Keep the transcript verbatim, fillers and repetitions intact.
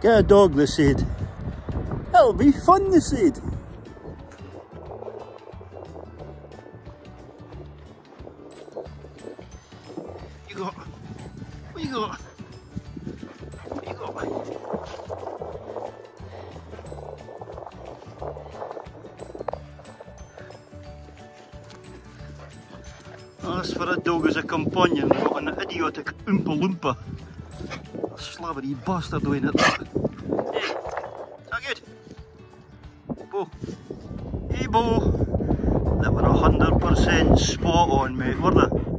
Get a dog, they said. It'll be fun, they said. You got? What you got? What you got? As for a dog as a companion, we've got an idiotic Oompa Loompa. A slabbery bastard doing it. Hey, is that good? Bo. Hey Bo. They were a hundred percent spot on, mate, were they?